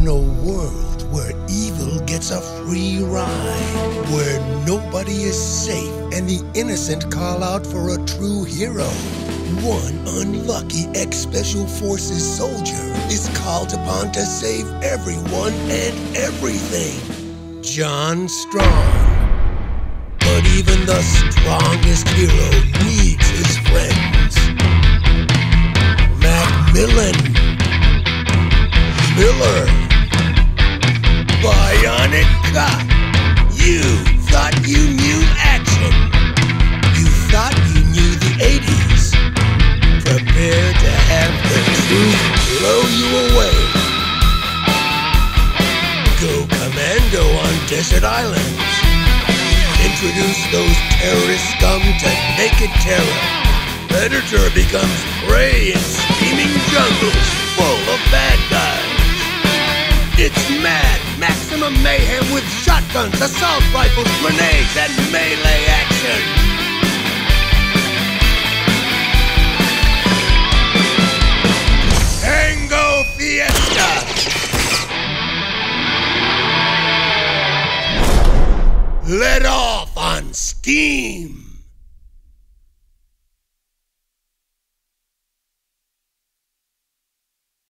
In a world where evil gets a free ride, where nobody is safe and the innocent call out for a true hero, one unlucky ex-Special Forces soldier is called upon to save everyone and everything. John Strong. But even the strongest hero needs his friends. Macmillan, Miller, Bionic Cop. You thought you knew action. You thought you knew the 80s. Prepare to have the truth blow you away. Go commando on desert islands. Introduce those terrorist scum to naked terror. Predator becomes prey in steaming jungles full of bad guys. It's mad maximum mayhem with shotguns, assault rifles, grenades, and melee action. Tango Fiesta! Let off on steam!